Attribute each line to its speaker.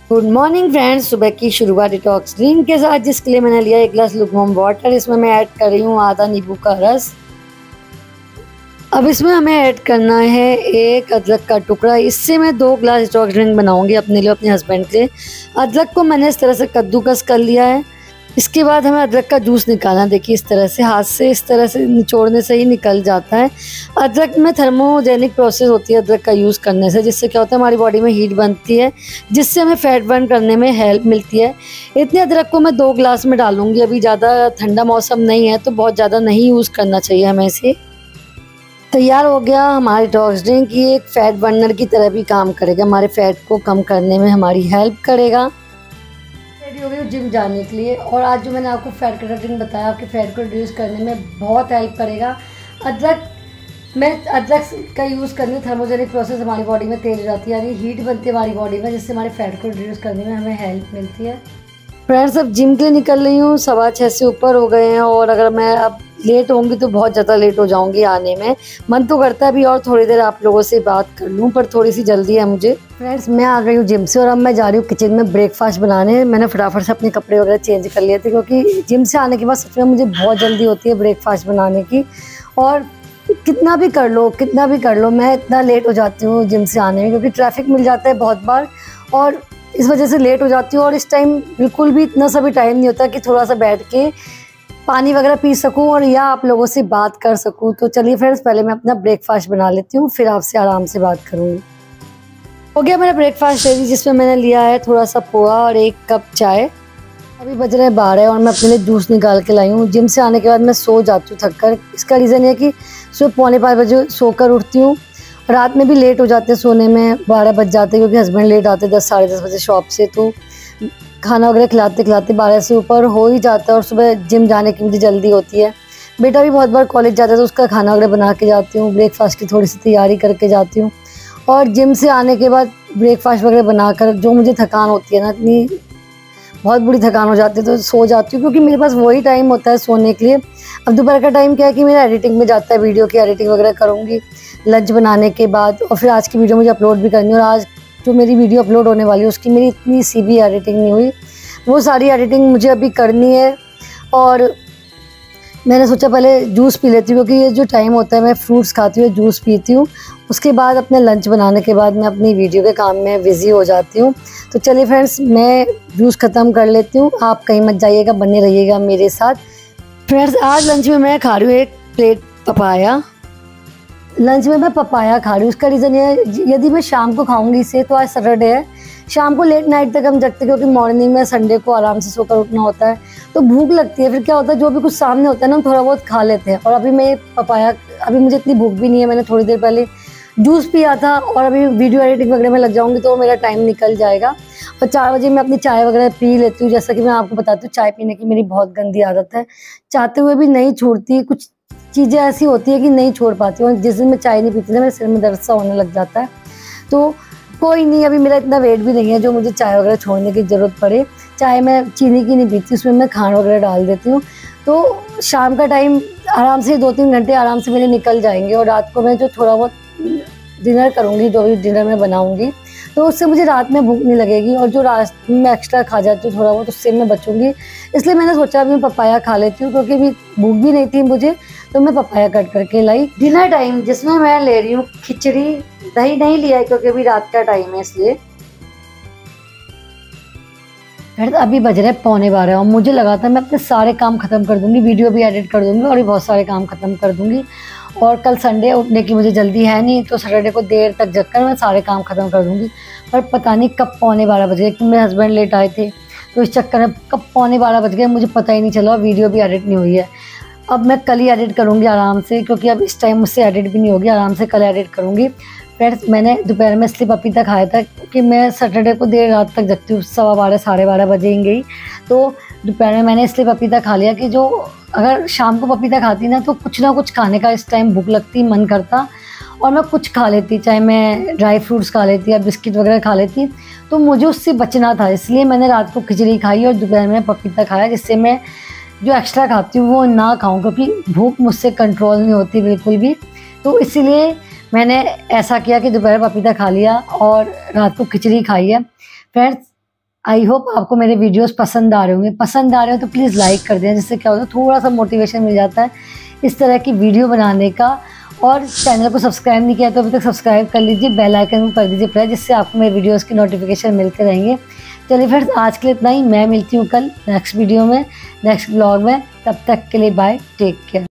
Speaker 1: Good morning friends. सुबह की शुरुआत डिटॉक्स ड्रिंक के साथ, जिसके लिए मैंने लिया 1 गिलास लुकवार्म वाटर। इसमें मैं ऐड कर रही हूँ आधा नींबू का रस। अब इसमें हमें ऐड करना है 1 अदरक का टुकड़ा। इससे मैं 2 गिलास डिटॉक्स ड्रिंक बनाऊंगी अपने लिए, अपने हस्बैंड के लिए। अदरक को मैंने इस तरह से कद्दूकस कर लिया है। इसके बाद हमें अदरक का जूस निकालना। देखिए इस तरह से हाथ से इस तरह से निचोड़ने से ही निकल जाता है। अदरक में थर्मोजेनिक प्रोसेस होती है अदरक का यूज़ करने से, जिससे क्या होता है हमारी बॉडी में हीट बनती है, जिससे हमें फैट बर्न करने में हेल्प मिलती है। इतने अदरक को मैं 2 गिलास में डालूंगी। अभी ज़्यादा ठंडा मौसम नहीं है तो बहुत ज़्यादा नहीं यूज़ करना चाहिए हमें इसे। तैयार हो गया हमारी डिटॉक्स ड्रिंक। ये एक फैट बर्नर की तरह भी काम करेगा, हमारे फैट को कम करने में हमारी हेल्प करेगा। रेडी हो गई जिम जाने के लिए। और आज जो मैंने आपको फैट कटर ड्रिंक बताया, आपके फैट को रिड्यूस करने में बहुत हेल्प करेगा। अदरक का यूज़ करने थर्मोजेनिक प्रोसेस हमारी बॉडी में तेज हो जाती है, यानी हीट बनती है हमारी बॉडी में, जिससे हमारे फैट को रिड्यूस करने में हमें हेल्प मिलती है। फ्रेंड्स अब जिम के लिए निकल रही हूँ। 6:15 से ऊपर हो गए हैं और अगर मैं अब लेट होंगी तो बहुत ज़्यादा लेट हो जाऊंगी आने में। मन तो करता है अभी और थोड़ी देर आप लोगों से बात कर लूँ, पर थोड़ी सी जल्दी है मुझे। फ्रेंड्स मैं आ गई हूँ जिम से और अब मैं जा रही हूँ किचन में ब्रेकफास्ट बनाने। मैंने फटाफट से अपने कपड़े वगैरह चेंज कर लिए थे, क्योंकि जिम से आने के बाद सच में मुझे बहुत जल्दी होती है ब्रेकफास्ट बनाने की। और कितना भी कर लो मैं इतना लेट हो जाती हूँ जिम से आने में, क्योंकि ट्रैफिक मिल जाता है बहुत बार और इस वजह से लेट हो जाती हूँ। और इस टाइम बिल्कुल भी इतना सा भी टाइम नहीं होता कि थोड़ा सा बैठ के पानी वगैरह पी सकूं और या आप लोगों से बात कर सकूं। तो चलिए फ्रेंड्स पहले मैं अपना ब्रेकफास्ट बना लेती हूँ, फिर आपसे आराम से बात करूँगी। हो गया मेरा ब्रेकफास्ट रेडी, जिसमें मैंने लिया है थोड़ा सा पोहा और 1 कप चाय। अभी बज रहे हैं 12 और मैं अपने लिए जूस निकाल के लाई हूँ। जिम से आने के बाद मैं सो जाती हूँ थक कर। इसका रीज़न है कि सुबह 4:45 बजे सोकर उठती हूँ। रात में भी लेट हो जाते हैं सोने में, 12 बज जाते हैं, क्योंकि हस्बैंड लेट आते 10 साढ़े 10 बजे शॉप से। तो खाना वगैरह खिलाते 12 से ऊपर हो ही जाता है। और सुबह जिम जाने की मुझे जल्दी होती है। बेटा भी बहुत बार कॉलेज जाता है तो उसका खाना वगैरह बना के जाती हूँ, ब्रेकफास्ट की थोड़ी सी तैयारी करके जाती हूँ। और जिम से आने के बाद ब्रेकफास्ट वगैरह बनाकर जो मुझे थकान होती है ना, इतनी बहुत बुरी थकान हो जाती है, तो सो जाती हूँ, क्योंकि मेरे पास वही टाइम होता है सोने के लिए। अब दोपहर का टाइम क्या है कि मेरा एडिटिंग में जाता है, वीडियो की एडिटिंग वगैरह करूँगी लंच बनाने के बाद। और फिर आज की वीडियो मुझे अपलोड भी करनी है, और आज जो मेरी वीडियो अपलोड होने वाली है उसकी मेरी इतनी सी भी एडिटिंग नहीं हुई, वो सारी एडिटिंग मुझे अभी करनी है। और मैंने सोचा पहले जूस पी लेती हूँ, क्योंकि ये जो टाइम होता है मैं फ्रूट्स खाती हूँ, जूस पीती हूँ, उसके बाद अपने लंच बनाने के बाद मैं अपनी वीडियो के काम में बिज़ी हो जाती हूँ। तो चलिए फ्रेंड्स मैं जूस ख़त्म कर लेती हूँ, आप कहीं मत जाइएगा, बने रहिएगा मेरे साथ। फ्रेंड्स आज लंच में मैं खा रही हूँ 1 प्लेट पपाया। लंच में मैं पपाया खा रही हूँ। उसका रीज़न ये है, यदि मैं शाम को खाऊंगी इसे, तो आज सैटरडे है, शाम को लेट नाइट तक हम जगते, क्योंकि मॉर्निंग में संडे को आराम से सोकर उठना होता है, तो भूख लगती है। फिर क्या होता है जो भी कुछ सामने होता है ना हम थोड़ा बहुत खा लेते हैं। और अभी मैं पपाया, अभी मुझे इतनी भूख भी नहीं है, मैंने थोड़ी देर पहले जूस पिया था और अभी वीडियो एडिटिंग वगैरह में लग जाऊंगी तो मेरा टाइम निकल जाएगा। और 4 बजे मैं अपनी चाय वगैरह पी लेती हूँ। जैसा कि मैं आपको बताती हूँ, चाय पीने की मेरी बहुत गंदी आदत है, चाहते हुए भी नहीं छूटती। कुछ चीज़ें ऐसी होती है कि नहीं छोड़ पाती हूँ। जिस दिन मैं चाय नहीं पीती ना, मेरे सिर में दर्द सा होने लग जाता है। तो कोई नहीं, अभी मेरा इतना वेट भी नहीं है जो मुझे चाय वगैरह छोड़ने की ज़रूरत पड़े। चाय मैं चीनी की नहीं पीती, उसमें मैं खांड वगैरह डाल देती हूँ। तो शाम का टाइम आराम से 2-3 घंटे आराम से मेरे निकल जाएंगे। और रात को मैं जो थोड़ा बहुत डिनर करूँगी, जो भी डिनर में बनाऊँगी, तो उससे मुझे रात में भूख नहीं लगेगी। और जो रात में एक्स्ट्रा खा जाती हूँ थोड़ा बहुत, उससे मैं बचूँगी। इसलिए मैंने सोचा अभी मैं पपाया खा लेती हूँ, क्योंकि अभी भूख भी नहीं थी मुझे, तो मैं पपाया कट करके लाई। डिनर टाइम जिसमें मैं ले रही हूँ खिचड़ी। दही नहीं लिया है क्योंकि अभी रात का टाइम है, इसलिए। फिर अभी बज रहे 11:15 और मुझे लगा था मैं अपने सारे काम ख़त्म कर दूँगी, वीडियो भी एडिट कर दूँगी और भी बहुत सारे काम ख़त्म कर दूँगी। और कल संडे, उठने की मुझे जल्दी है नहीं, तो सैटरडे को देर तक जगकर मैं सारे काम ख़त्म कर दूँगी। पर पता नहीं कब 11:15 बज गए, क्योंकि मेरे हस्बैंड लेट आए थे, तो इस चक्कर में कब 11:15 बज गए मुझे पता ही नहीं चला। वीडियो भी एडिट नहीं हुई है। अब मैं कल ही एडिट करूँगी आराम से, क्योंकि अब इस टाइम मुझसे एडिट भी नहीं होगी, आराम से कल एडिट करूँगी। फ्रेंड्स मैंने दोपहर में इसलिए पपीता खाया था क्योंकि मैं सैटरडे को देर रात तक जगती हूँ, 12:15 साढ़े 12 बजेंगे ही। तो दोपहर में मैंने इसलिए पपीता खा लिया कि जो अगर शाम को पपीता खाती ना, तो कुछ ना कुछ खाने का इस टाइम भूख लगती, मन करता और मैं कुछ खा लेती, चाहे मैं ड्राई फ्रूट्स खा लेती या बिस्किट वगैरह खा लेती। तो मुझे उससे बचना था, इसलिए मैंने रात को खिचड़ी खाई और दोपहर में पपीता खाया, जिससे मैं जो एक्स्ट्रा खाती हूँ वो ना खाऊं, क्योंकि भूख मुझसे कंट्रोल नहीं होती बिल्कुल भी। तो इसीलिए मैंने ऐसा किया कि दोपहर पपीता खा लिया और रात को खिचड़ी खाई है। फ्रेंड्स आई होप आपको मेरे वीडियोस पसंद आ रहे होंगे। पसंद आ रहे हो तो प्लीज़ लाइक कर दें, जिससे क्या होता है थोड़ा सा मोटिवेशन मिल जाता है इस तरह की वीडियो बनाने का। और चैनल को सब्सक्राइब नहीं किया तो अभी तक सब्सक्राइब कर लीजिए, बेल आइकन को कर दीजिए प्रेस, जिससे आपको मेरे वीडियोस की नोटिफिकेशन मिलते रहेंगे। चलिए फ्रेंड्स, आज के लिए इतना ही। मैं मिलती हूँ कल नेक्स्ट वीडियो में, नेक्स्ट ब्लॉग में। तब तक के लिए बाय, टेक केयर।